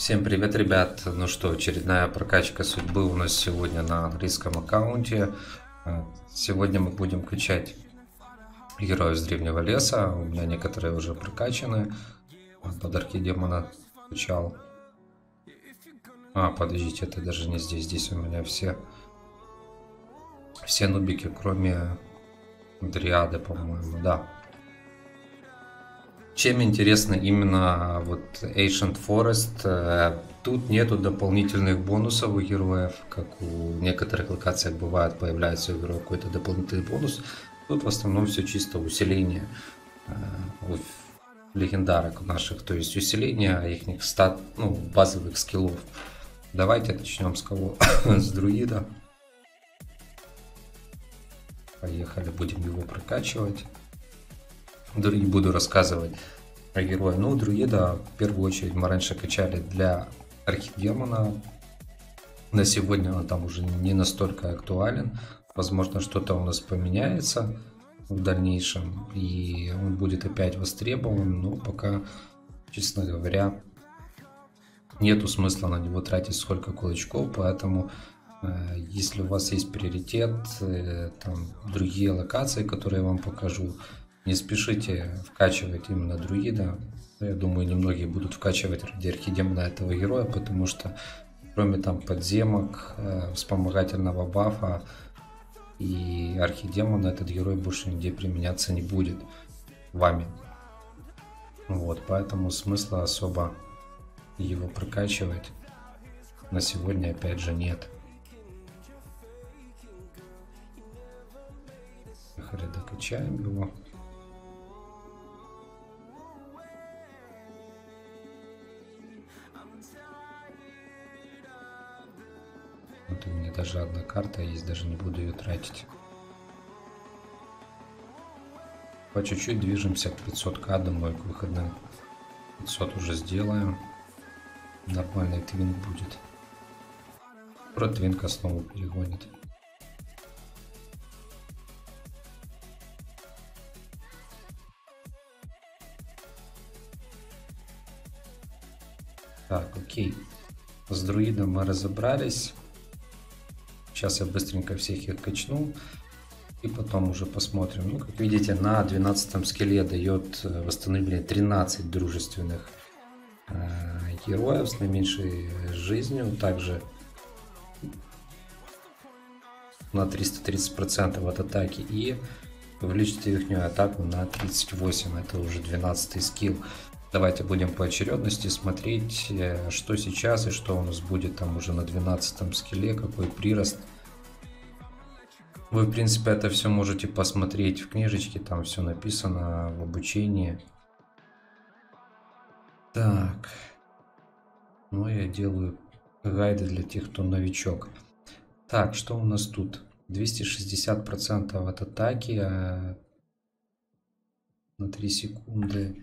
Всем привет, ребят! Ну что, очередная прокачка судьбы у нас сегодня на английском аккаунте. Сегодня мы будем качать героев с древнего леса. У меня некоторые уже прокачаны. Подарки демона качал. Подождите, это даже не здесь. Здесь у меня все нубики, кроме дриады, по-моему, да. Чем интересно именно вот Ancient Forest, тут нету дополнительных бонусов у героев, как у некоторых локациях бывает, появляется у героя какой-то дополнительный бонус. Тут в основном все чисто усиление легендарок наших, то есть усиление их базовых скиллов. Давайте начнем с кого? С друида. Поехали, будем его прокачивать. Не буду рассказывать про героя. Ну, друида в первую очередь мы раньше качали для архидемона. На сегодня он там уже не настолько актуален. Возможно, что-то у нас поменяется в дальнейшем, и он будет опять востребован. Но пока, честно говоря, нету смысла на него тратить сколько кулачков. Поэтому, если у вас есть приоритет, там другие локации, которые я вам покажу, не спешите вкачивать именно друида. Я думаю, немногие будут вкачивать ради архидемона этого героя, потому что кроме там подземок, вспомогательного бафа и архидемона, этот герой больше нигде применяться не будет вами. Вот, поэтому смысла особо его прокачивать на сегодня опять же нет. Докачаем его. Вот у меня даже одна карта есть, даже не буду ее тратить. По чуть-чуть движемся к 500к, думаю, к выходным 500 уже сделаем. Нормальный твинк будет. Про твинка снова перегонит. Так, окей. С друидом мы разобрались. Сейчас я быстренько всех их качну. И потом уже посмотрим. Ну, как видите, на 12 скилле дает восстановление 13 дружественных героев с наименьшей жизнью. Также на 330% от атаки. И увеличить их атаку на 38. Это уже 12 скилл. Давайте будем по очередности смотреть, что сейчас и что у нас будет там уже на 12 скилле, какой прирост. Вы, в принципе, это все можете посмотреть в книжечке, там все написано в обучении. Так, ну я делаю гайды для тех, кто новичок. Так, что у нас тут? 260% от атаки на 3 секунды.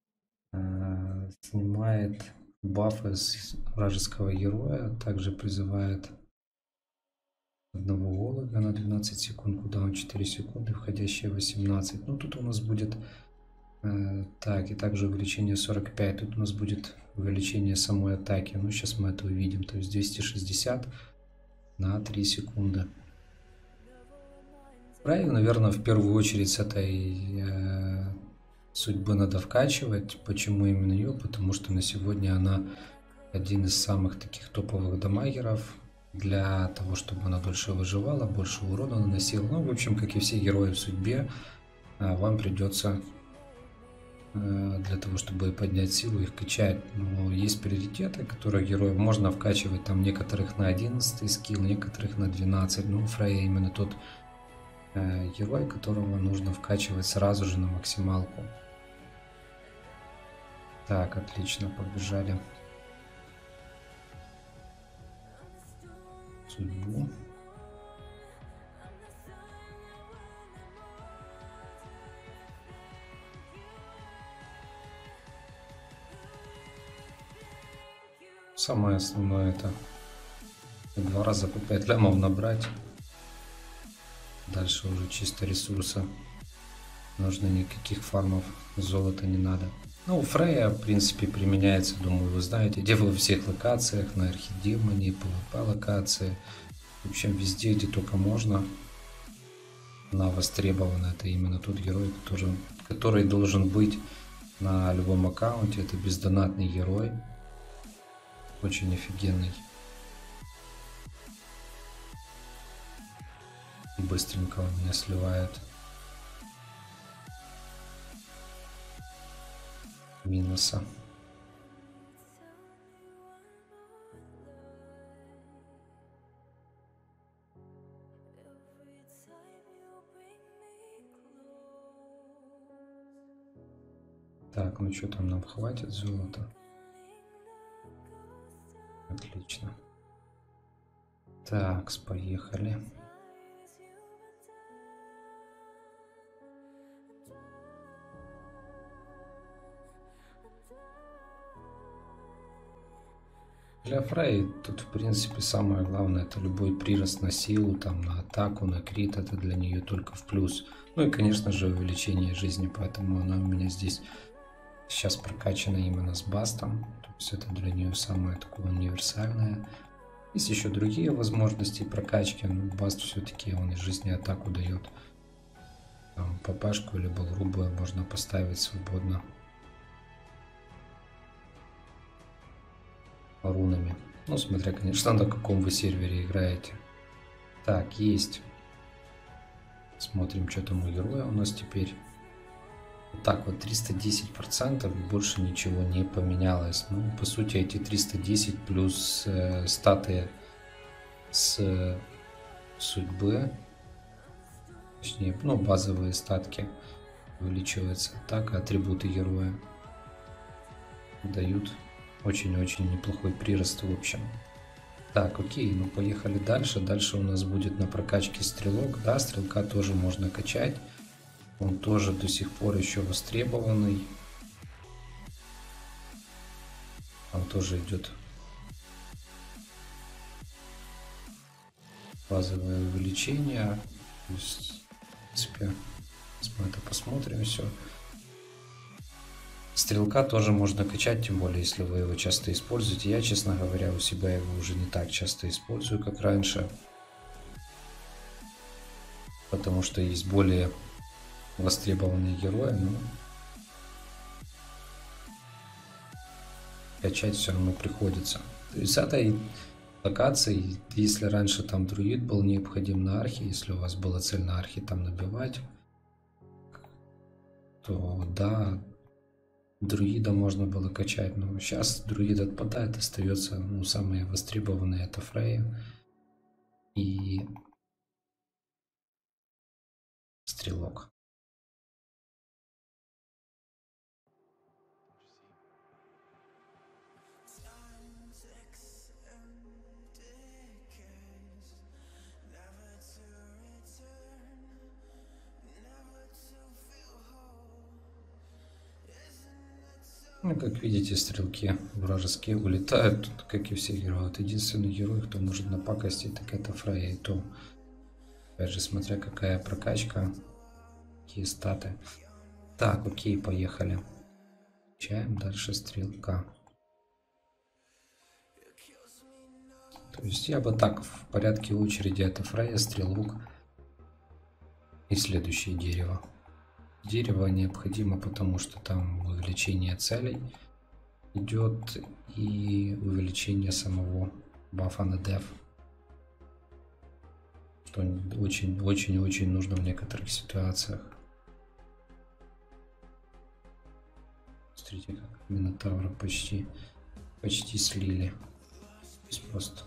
Снимает бафы с вражеского героя, также призывает одного олага на 12 секунд, куда он 4 секунды, входящие 18. Ну тут у нас будет так, и также увеличение 45, тут у нас будет увеличение самой атаки. Ну сейчас мы это увидим, то есть 260 на 3 секунды. Правильно, наверное, в первую очередь с этой судьбы надо вкачивать. Почему именно ее? Потому что на сегодня она один из самых таких топовых дамагеров. Для того, чтобы она дольше выживала, больше урона наносила. Ну, в общем, как и все герои в судьбе, вам придется для того, чтобы поднять силу, их качать. Но есть приоритеты, которые героев можно вкачивать. Там некоторых на 11 скилл, некоторых на 12. Ну, Фрея именно тот герой, которого нужно вкачивать сразу же на максималку. Так, отлично, побежали. Судьбу. Самое основное это 2 раза по 5 лямов набрать. Дальше уже чисто ресурсы. Нужно, никаких фармов, золота не надо. Ну, Фрея, в принципе, применяется, думаю, вы знаете, где во всех локациях, на Архидемоне, PvP локации. В общем, везде, где только можно. Она востребована. Это именно тот герой, который должен быть на любом аккаунте. Это бездонатный герой. Очень офигенный. Быстренько он меня сливает. Минуса. Так, ну что там, нам хватит золота? Отлично. Так, поехали. Для Фрей тут, в принципе, самое главное, это любой прирост на силу, там, на атаку, на крит, это для нее только в плюс. Ну и, конечно же, увеличение жизни, поэтому она у меня здесь сейчас прокачана именно с бастом. То есть это для нее самое такое универсальное. Есть еще другие возможности прокачки, но баст все-таки он из жизни атаку дает. Там, ППшку либо грубую можно поставить свободно. Рунами. Ну, смотря, конечно, на каком вы сервере играете. Так, есть. Смотрим, что там у героя у нас теперь. Вот так вот, 310%, больше ничего не поменялось. Ну, по сути, эти 310 плюс статы с судьбы, точнее, ну, базовые статки увеличиваются. Так, атрибуты героя дают очень-очень неплохой прирост в общем. Так, окей, ну поехали дальше. Дальше у нас будет на прокачке стрелок. Да, стрелка тоже можно качать. Он тоже до сих пор еще востребованный. Там тоже идет базовое увеличение. То есть, в принципе, мы это посмотрим все. Стрелка тоже можно качать, тем более, если вы его часто используете. Я, честно говоря, у себя его уже не так часто использую, как раньше. Потому что есть более востребованные герои, но качать все равно приходится. То есть с этой локацией, если раньше там друид был необходим на архе, если у вас была цель на архе там набивать, то да, друида можно было качать, но сейчас друид отпадает, остается, ну, самые востребованные это Фрея и стрелок. Ну, как видите, стрелки вражеские улетают, тут, как и все герои. Вот единственный герой, кто может напакостить, так это Фрея. И то, опять же, смотря какая прокачка, какие статы. Так, окей, поехали. Включаем дальше стрелка. То есть я бы так в порядке очереди: это Фрея, стрелок и следующее дерево. Дерево необходимо, потому что там увеличение целей идет и увеличение самого бафа на деф, что очень-очень-очень нужно в некоторых ситуациях. Смотрите, как Минотавра почти слили. Здесь просто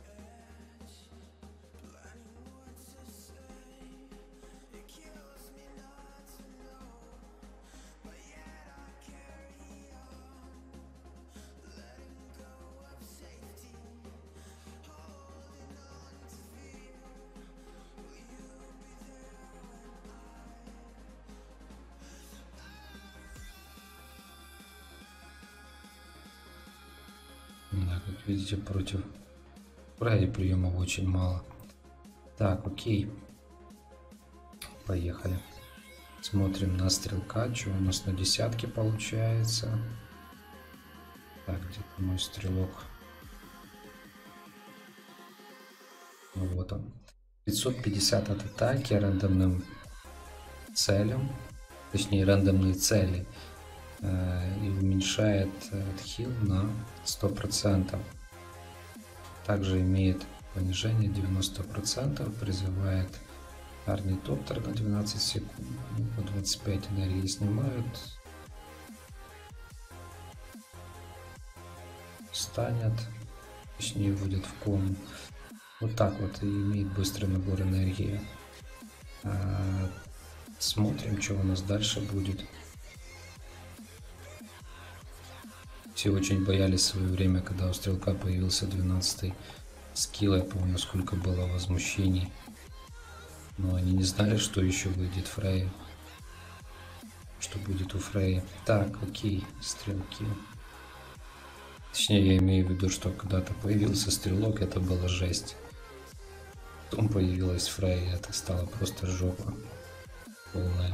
да, как видите, против Фреи приемов очень мало. Так, окей. Поехали. Смотрим на стрелка, что у нас на десятке получается. Так, где-то мой стрелок. Вот он. 550 от атаки рандомным целям, точнее рандомные цели, и уменьшает хил на 100%. Также имеет понижение 90%, призывает орнитоптер на 12 секунд, по 25 энергии снимают, станет, точнее вводит в кому. Вот так вот, и имеет быстрый набор энергии. Смотрим, что у нас дальше будет. Все очень боялись в свое время, когда у стрелка появился 12-й скилл. Я помню, сколько было возмущений. Но они не знали, что еще выйдет Фрей. Что будет у Фрей. Так, окей, стрелки. Точнее, я имею в виду, что когда-то появился стрелок, это была жесть. Потом появилась Фрей, и это стало просто жопа полная.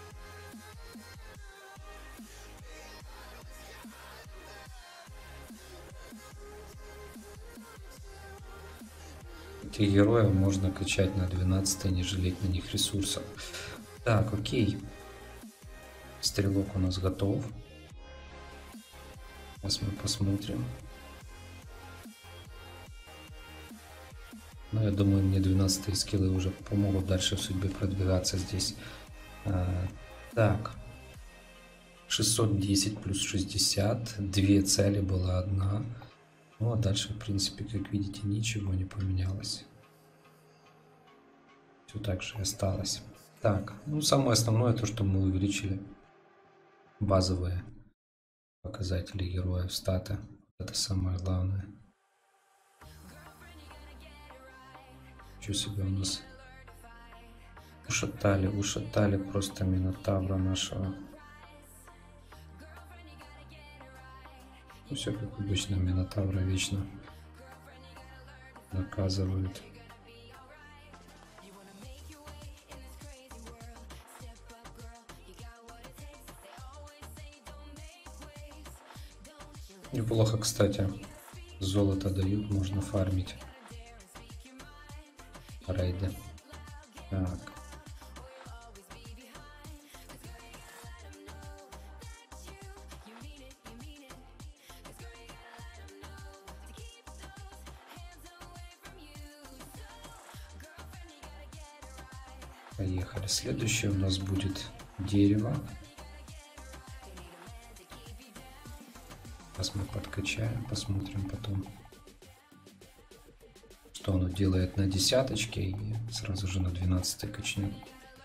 Этих героев можно качать на 12, не жалеть на них ресурсов. Так, окей. Стрелок у нас готов. Сейчас мы посмотрим. Но я думаю, мне 12 скиллы уже помогут дальше в судьбе продвигаться здесь. Так. 610 плюс 60. Две цели была одна. Ну а дальше, в принципе, как видите, ничего не поменялось. Все так же осталось. Так, ну самое основное то, что мы увеличили базовые показатели героев, статы. Это самое главное. Что себе у нас ушатали просто Минотавра нашего. Ну, все как обычно, Минотавра вечно наказывают. Неплохо, кстати, золото дают, можно фармить рейды. Так. Поехали. Следующее у нас будет дерево. Сейчас мы подкачаем, посмотрим потом, что оно делает на десяточке, и сразу же на 12 качнем.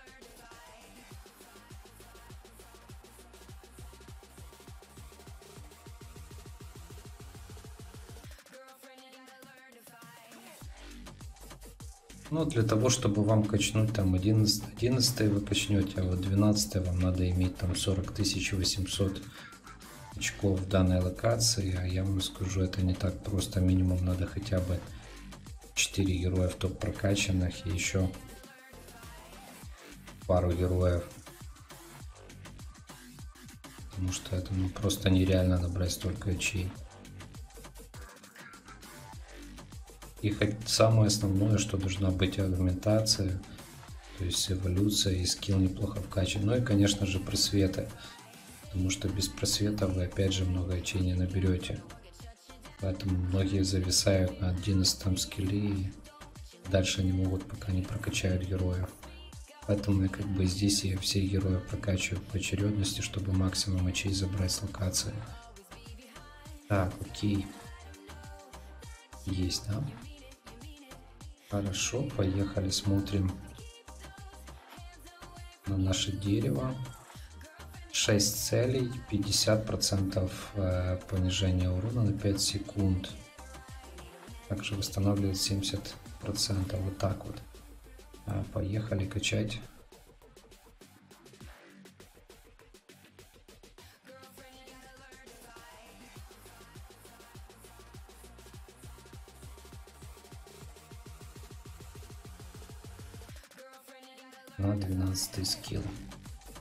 Ну, для того, чтобы вам качнуть там 11 вы качнете, а вот 12 вам надо иметь там 40 800 очков в данной локации, а я вам скажу, это не так просто. Минимум надо хотя бы 4 героя в топ прокачанных и еще пару героев, потому что это просто нереально набрать столько очей. И самое основное, что должна быть аргументация, то есть эволюция и скилл неплохо вкачан. Ну и, конечно же, просветы, потому что без просвета вы опять же много очей не наберете. Поэтому многие зависают на 11 скилле и дальше не могут, пока не прокачают героев. Поэтому я как бы здесь я всех героев прокачиваю по очередности, чтобы максимум очей забрать с локации. Так, окей. Есть, да? Хорошо, поехали, смотрим на наше дерево. 6 целей, 50% понижения урона на 5 секунд. Также восстанавливает 70%. Вот так вот. Поехали качать. На 12 скилл.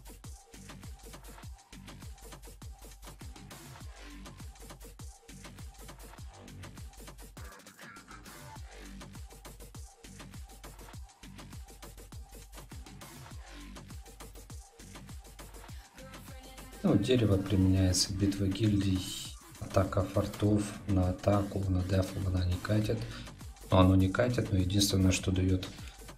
Ну, дерево применяется, битва гильдий, атака фортов, на атаку, на дефу она не катит. Но оно не катит, но единственное, что дает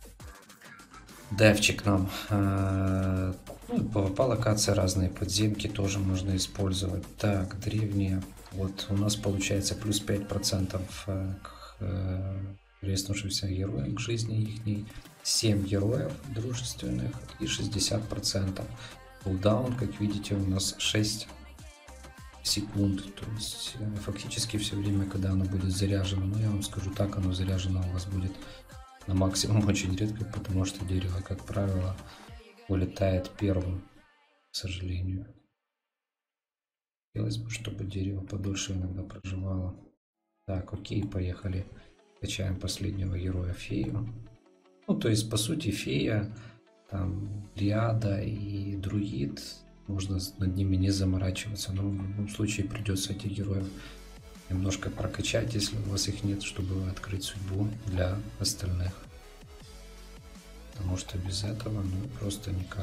дефчик нам. Ну, PvP локации разные, подземки тоже можно использовать. Так, древние. Вот у нас получается плюс 5% к резнувшимся героям, к жизни их. 7 героев дружественных и 60%. Кулдаун, как видите, у нас 6 секунд. То есть фактически все время, когда оно будет заряжено. Но я вам скажу так, оно заряжено у вас будет на максимум очень редко, потому что дерево, как правило, улетает первым, к сожалению. Хотелось бы, чтобы дерево подольше иногда проживало. Так, окей, поехали. Качаем последнего героя, фею. Ну, то есть, по сути, фея, там, дриада и друид, можно над ними не заморачиваться, но в любом случае придется этих героев немножко прокачать, если у вас их нет, чтобы открыть судьбу для остальных. Потому что без этого, ну, просто никак.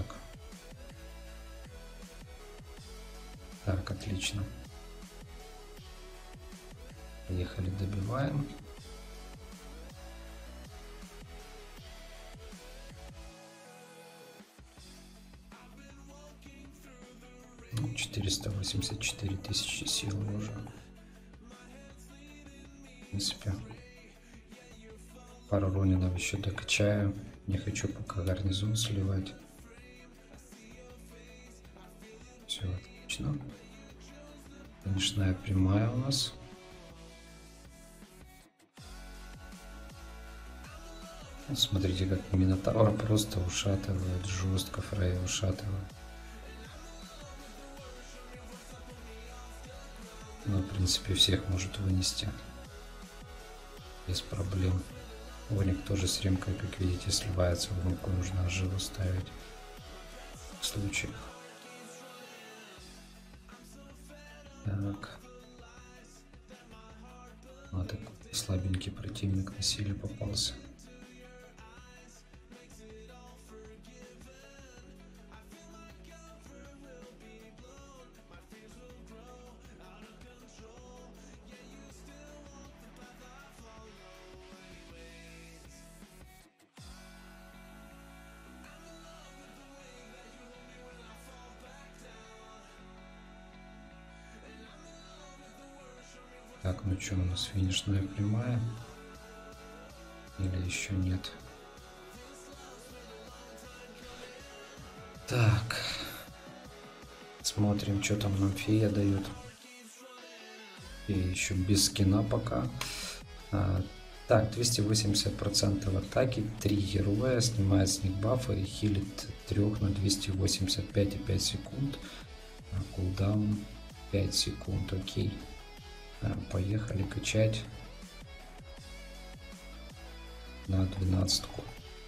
Так, отлично. Поехали, добиваем. Ну, 484 тысячи сил уже. В принципе, пару ронинов еще докачаю. Не хочу пока гарнизон сливать. Все отлично. Конечная прямая у нас. Вот смотрите, как Минотавр просто ушатывает, жестко Фрей ушатывает. Но в принципе всех может вынести без проблем. Оник тоже с ремкой, как видите, сливается. В руку нужно живо ставить в случаях. Так. Вот такой слабенький противник на силе попался. Так, ну что, у нас финишная прямая? Или еще нет? Так. Смотрим, что там нам фея дает. Фея еще без скина пока. Так, 280% атаки, 3 героя, снимает с них бафы и хилит 3 на 285,5 секунд. Кулдаун 5 секунд, окей. Поехали качать на 12-ку.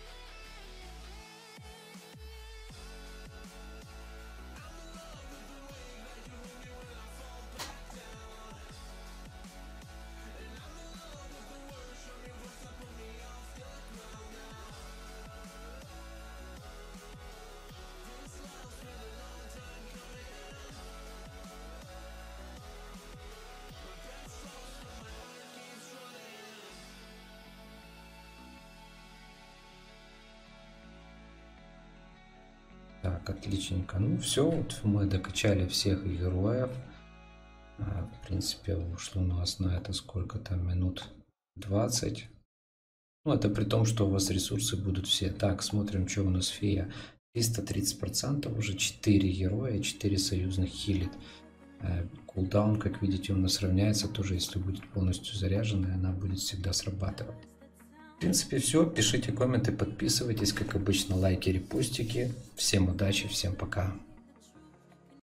Так, отличненько. Ну все, вот мы докачали всех героев. В принципе, ушло у нас на это сколько там, минут 20. Ну, это при том, что у вас ресурсы будут все. Так, смотрим, что у нас фея. 330%, уже 4 героя, 4 союзных хилит. Кулдаун, как видите, у нас равняется. Тоже, если будет полностью заряженная, она будет всегда срабатывать. В принципе, все. Пишите комменты, подписывайтесь, как обычно, лайки, репостики. Всем удачи, всем пока.